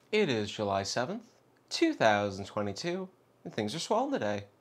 It is July 7th, 2022, and things are swell today.